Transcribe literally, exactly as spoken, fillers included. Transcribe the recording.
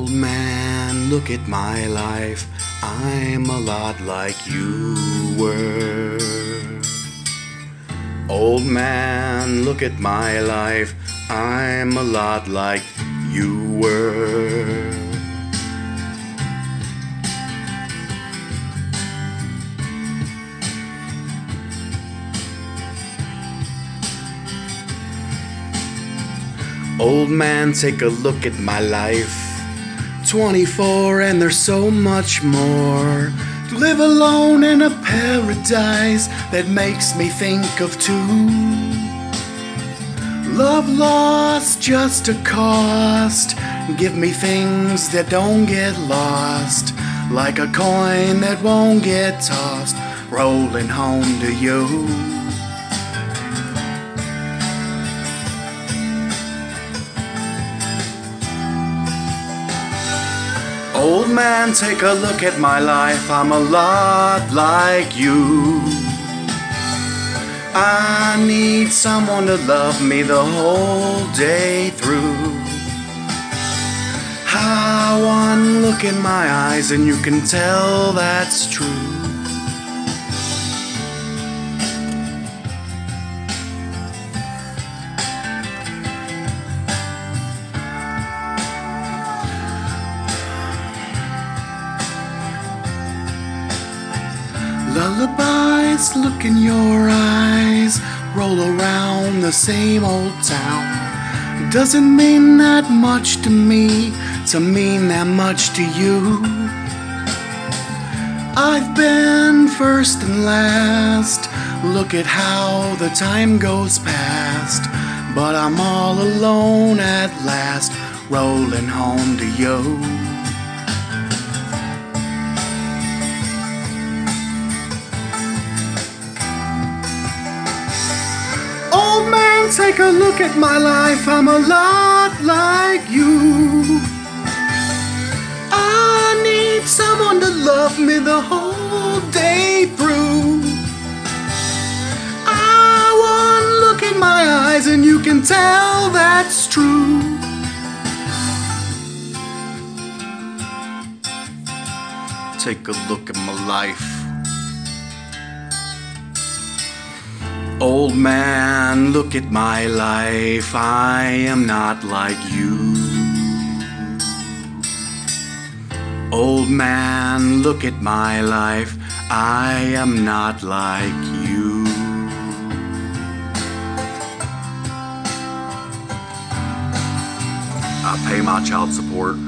Old man, look at my life, I'm a lot like you were. Old man, look at my life, I'm a lot like you were. Old man, take a look at my life. twenty-four and there's so much more. To live alone in a paradise that makes me think of two. Love lost, just a cost. Give me things that don't get lost. Like a coin that won't get tossed, rolling home to you. Old man, take a look at my life, I'm a lot like you. I need someone to love me the whole day through. How one look in my eyes and you can tell that's true. Lullabies look in your eyes, roll around the same old town. Doesn't mean that much to me, to mean that much to you. I've been first and last, look at how the time goes past. But I'm all alone at last, rolling home to you. Take a look at my life, I'm a lot like you. I need someone to love me the whole day through. I want look in my eyes and you can tell that's true. Take a look at my life. Old man, look at my life, I am not like you. Old man, look at my life, I am not like you. I pay my child support.